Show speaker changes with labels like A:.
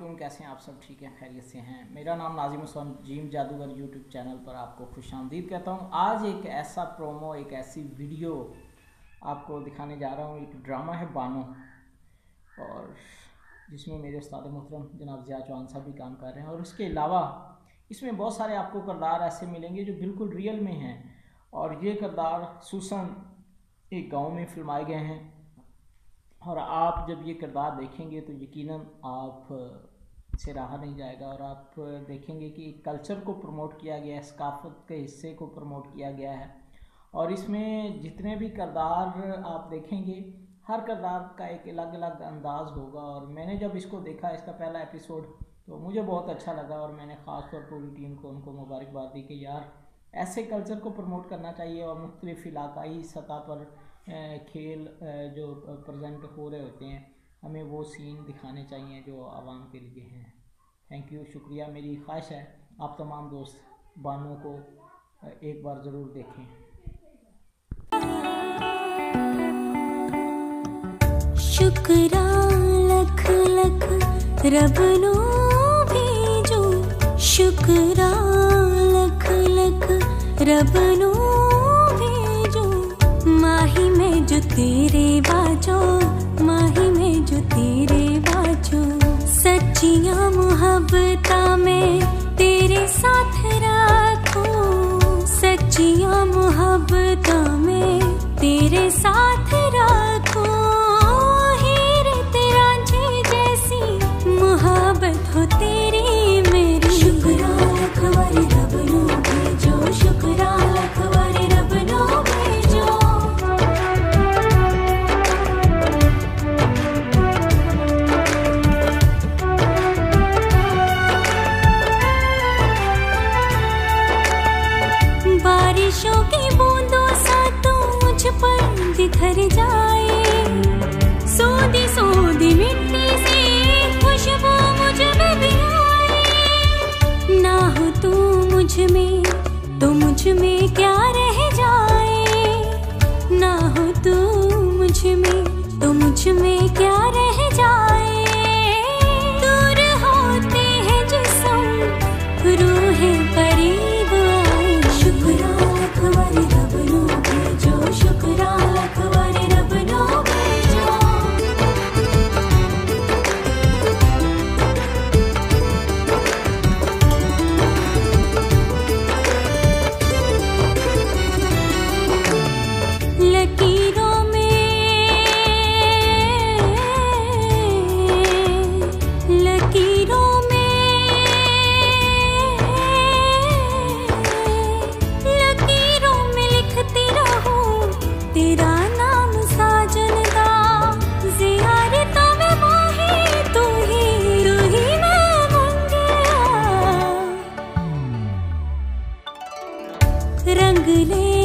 A: अस्सलामुअलैकुम। कैसे हैं आप सब? ठीक हैं, खैरियत से हैं। मेरा नाम नाजिम हुसैन, जिम जादूगर यूट्यूब चैनल पर आपको खुशामदीद कहता हूं। आज एक ऐसा प्रोमो, एक ऐसी वीडियो आपको दिखाने जा रहा हूं। एक ड्रामा है बानो, और जिसमें मेरे उस्ताद मोहतरम जनाब ज़िया चौहान साहब भी काम कर रहे हैं। और उसके अलावा इसमें बहुत सारे आपको किरदार ऐसे मिलेंगे जो बिल्कुल रियल में हैं, और ये किरदार सुसन एक गाँव में फिल्माए गए हैं। और आप जब ये किरदार देखेंगे तो यकीनन आप से रहा नहीं जाएगा, और आप देखेंगे कि कल्चर को प्रमोट किया गया है, सकाफत के हिस्से को प्रमोट किया गया है। और इसमें जितने भी किरदार आप देखेंगे, हर किरदार का एक अलग अलग अंदाज़ होगा। और मैंने जब इसको देखा, इसका पहला एपिसोड, तो मुझे बहुत अच्छा लगा, और मैंने ख़ास तौर पूरी टीम को उनको मुबारकबाद दी कि यार ऐसे कल्चर को प्रमोट करना चाहिए। और मुख्तलिफ़ इलाकाई सतह पर खेल जो प्रेजेंट हो रहे होते हैं, हमें वो सीन दिखाने चाहिए जो आवाम के लिए हैं। थैंक यू, शुक्रिया। मेरी ख्वाहिश है आप तमाम दोस्त बानो को एक बार ज़रूर देखें।
B: शुक्रा लख लख रब नो भेजो, शुक्रा लख लख रब नो भेजो, माही में जो तेरे बाजो, माही में जो तेरे बाजो, सच्चियां मुहब्बता में तेरे साथ रखो, सच्चियां मुहब्बता में तेरे साथ रखो, हीर तेरा जी जैसी मुहब्बत हो तेरी मेरी। शुक्रा लख वारी रब नो भेजो, शुक्रा लख वारी रब नो भेजो। बारिशों की बूंदों सा तो मुझ पर बिखर जाए, सोदी सोदी मिट्टी से खुशबू मुझ में भी आए, ना हो तू मुझ में तो मुझ में क्या रह जाए, ना हो तू मुझ में तो मुझ में क्या रह जाए। दूर होते हैं जिस्म, रूहें करीब आए। शुक्रा लख वारी रब नो भेजो, शुक्रा लख वारी रब नो भेजो। लकीरों में, लकीरों में, लकीरों में लिखती रहूं तेरा नाम साजन दा, ज़ियारतों में मोही तू ही मैं मंगया, रंग ले